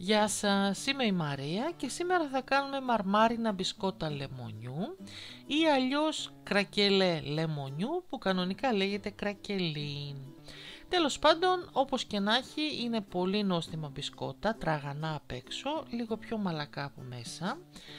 Γεια σας, είμαι η Μαρία και σήμερα θα κάνουμε μαρμάρινα μπισκότα λεμονιού ή αλλιώς κρακελέ λεμονιού που κανονικά λέγεται κρακελίν. Τέλος πάντων, όπως και να έχει, είναι πολύ νόστιμα μπισκότα, τραγανά απ' έξω, λίγο πιο μαλακά από μέσα.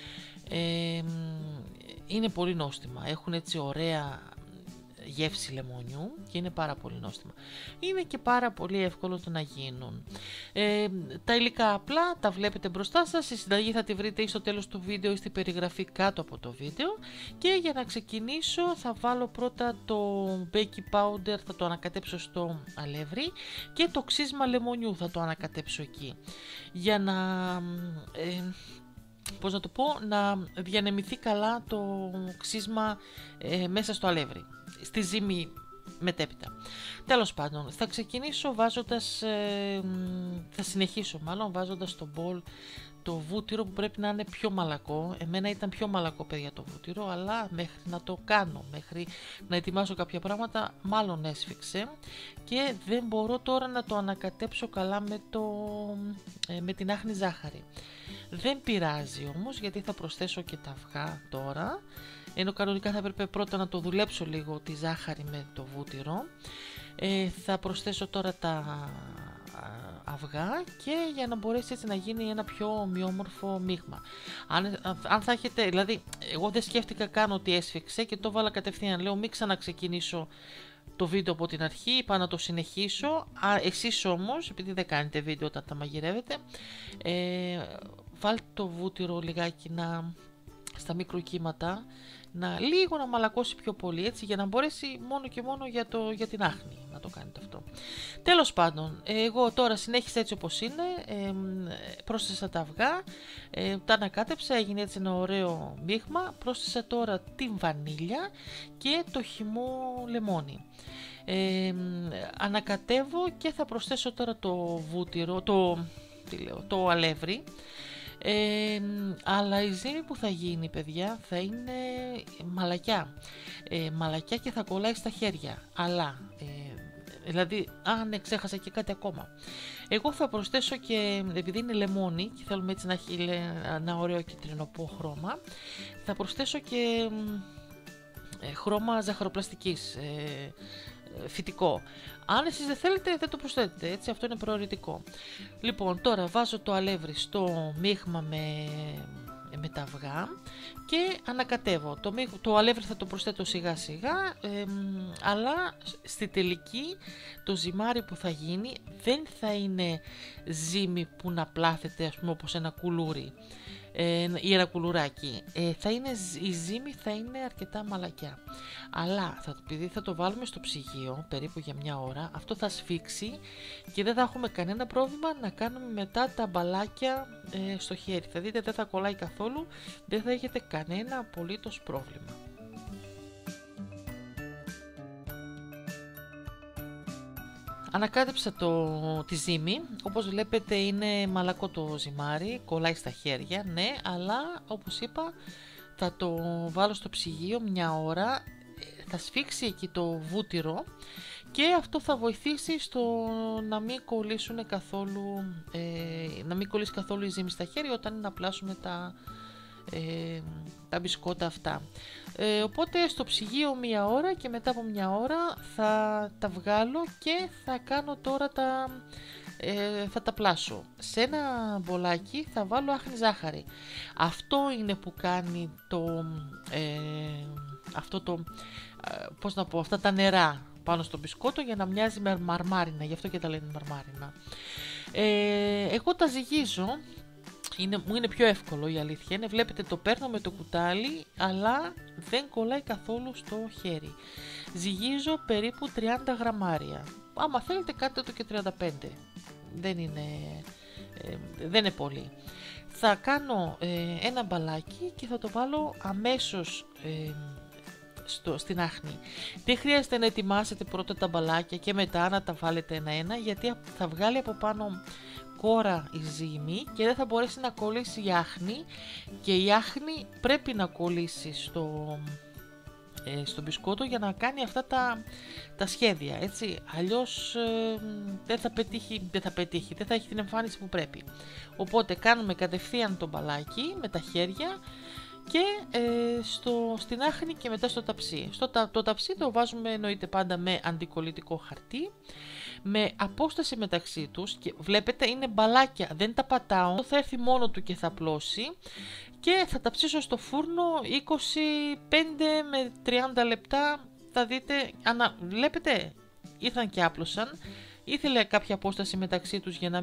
Είναι πολύ νόστιμα, έχουν έτσι ωραία γεύση λεμονιού και είναι πάρα πολύ νόστιμα. Είναι και πάρα πολύ εύκολο το να γίνουν. Τα υλικά απλά τα βλέπετε μπροστά σας, η συνταγή θα τη βρείτε ή στο τέλος του βίντεο ή στην περιγραφή κάτω από το βίντεο. Και για να ξεκινήσω θα βάλω πρώτα το baking powder, θα το ανακατέψω στο αλεύρι και το ξύσμα λεμονιού θα το ανακατέψω εκεί. Για να... να διανεμηθεί καλά το ξύσμα μέσα στο αλεύρι, στη ζύμη μετέπειτα. Τέλος πάντων, θα ξεκινήσω θα συνεχίσω βάζοντας στο μπολ το βούτυρο που πρέπει να είναι πιο μαλακό. Εμένα ήταν πιο μαλακό, παιδιά, το βούτυρο, αλλά μέχρι να το κάνω, μέχρι να ετοιμάσω κάποια πράγματα, μάλλον έσφιξε και δεν μπορώ τώρα να το ανακατέψω καλά με την άχνη ζάχαρη. Δεν πειράζει όμως, γιατί θα προσθέσω και τα αυγά τώρα, ενώ κανονικά θα έπρεπε πρώτα να το δουλέψω λίγο τη ζάχαρη με το βούτυρο. Θα προσθέσω τώρα τα αυγά και για να μπορέσει έτσι να γίνει ένα πιο ομοιόμορφο μείγμα. Αν θα έχετε, δηλαδή εγώ δεν σκέφτηκα καν ότι έσφιξε και το βάλα κατευθείαν, λέω μην ξαναξεκινήσω το βίντεο από την αρχή, είπα να το συνεχίσω. Εσείς όμως, επειδή δεν κάνετε βίντεο όταν τα μαγειρεύετε, βάλτε το βούτυρο λιγάκι στα μικροκύματα, λίγο να μαλακώσει πιο πολύ, έτσι, για να μπορέσει μόνο και μόνο για την άχνη να το κάνετε αυτό. Τέλος πάντων, εγώ τώρα συνέχισα έτσι όπως είναι, πρόσθεσα τα αυγά, τα ανακάτεψα, έγινε έτσι ένα ωραίο μείγμα, πρόσθεσα τώρα την βανίλια και το χυμό λεμόνι. Ανακατεύω και θα προσθέσω τώρα το βούτυρο, το αλεύρι. Αλλά η ζύμη που θα γίνει, παιδιά, θα είναι μαλακιά και θα κολλάει στα χέρια, αλλά δηλαδή, ναι, ξέχασα και κάτι ακόμα. Εγώ θα προσθέσω και, επειδή είναι λεμόνι και θέλουμε έτσι να έχει ένα ωραίο κυτρινοπό χρώμα, θα προσθέσω και χρώμα ζαχαροπλαστικής, φυτικό. Αν εσείς δεν θέλετε, δεν το προσθέτετε, έτσι, αυτό είναι προαιρετικό. Λοιπόν, τώρα βάζω το αλεύρι στο μείγμα με τα αυγά και ανακατεύω. Το αλεύρι θα το προσθέτω σιγά σιγά, αλλά στη τελική το ζυμάρι που θα γίνει δεν θα είναι ζύμη που να πλάθεται, ας πούμε, όπως ένα κουλούρι ή ένα κουλουράκι. Η ζύμη θα είναι αρκετά μαλακιά, αλλά επειδή θα το βάλουμε στο ψυγείο περίπου για μια ώρα, αυτό θα σφίξει και δεν θα έχουμε κανένα πρόβλημα να κάνουμε μετά τα μπαλάκια στο χέρι. Θα δείτε, δεν θα κολλάει καθόλου, δεν θα έχετε κανένα απολύτως πρόβλημα. Ανακάτεψα τη ζύμη, όπως βλέπετε είναι μαλακό το ζυμάρι, κολλάει στα χέρια, ναι, αλλά όπως είπα θα το βάλω στο ψυγείο μια ώρα, θα σφίξει εκεί το βούτυρο και αυτό θα βοηθήσει στο να μην κολλήσουν να μην κολλήσει καθόλου η ζύμη στα χέρια όταν είναι να πλάσουμε τα μπισκότα αυτά. Οπότε στο ψυγείο μια ώρα και μετά από μια ώρα θα τα βγάλω και θα κάνω τώρα θα τα πλάσω. Σε ένα μπολάκι θα βάλω άχνη ζάχαρη. Αυτό είναι που κάνει αυτά τα νερά πάνω στο μπισκότο για να μοιάζει με μαρμάρινα, γι' αυτό και τα λένε μαρμάρινα. Εγώ τα ζυγίζω. Μου είναι πιο εύκολο, η αλήθεια είναι. Βλέπετε, το παίρνω με το κουτάλι, αλλά δεν κολλάει καθόλου στο χέρι. Ζυγίζω περίπου 30 γραμμάρια. Άμα θέλετε κάντε το και 35. Δεν είναι πολύ. Θα κάνω ένα μπαλάκι και θα το βάλω αμέσως στην άχνη. Δεν χρειάζεται να ετοιμάσετε πρώτα τα μπαλάκια και μετά να τα βάλετε ένα-ένα, γιατί θα βγάλει από πάνω κόρα η ζύμη και δεν θα μπορέσει να κολλήσει η άχνη, και η άχνη πρέπει να κολλήσει στο μπισκότο για να κάνει αυτά τα σχέδια, έτσι, αλλιώς δεν θα έχει την εμφάνιση που πρέπει. Οπότε κάνουμε κατευθείαν το μπαλάκι με τα χέρια και στην άχνη και μετά στο ταψί. Το ταψί το βάζουμε εννοείται πάντα με αντικολλητικό χαρτί, με απόσταση μεταξύ τους, και βλέπετε είναι μπαλάκια, δεν τα πατάω, θα έρθει μόνο του και θα απλώσει, και θα τα ψήσω στο φούρνο 25 με 30 λεπτά, θα δείτε, βλέπετε ήρθαν και άπλωσαν. Ήθελε κάποια απόσταση μεταξύ τους για να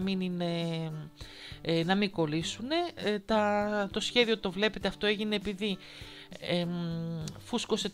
μην κολλήσουν. Το σχέδιο το βλέπετε, αυτό έγινε επειδή φούσκωσε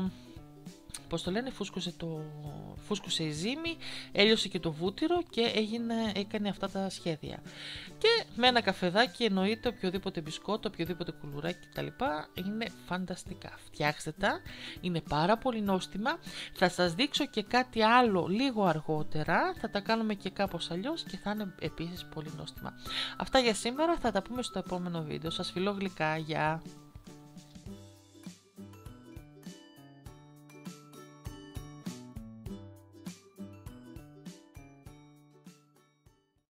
φούσκωσε η ζύμη, έλειωσε και το βούτυρο και έκανε αυτά τα σχέδια. Και με ένα καφεδάκι, εννοείται, οποιοδήποτε μπισκότο, οποιοδήποτε κουλουράκι κτλ. Είναι φανταστικά. Φτιάξτε τα, είναι πάρα πολύ νόστιμα. Θα σας δείξω και κάτι άλλο λίγο αργότερα, θα τα κάνουμε και κάπως αλλιώς και θα είναι επίσης πολύ νόστιμα. Αυτά για σήμερα, θα τα πούμε στο επόμενο βίντεο. Σας φιλώ γλυκά, γεια!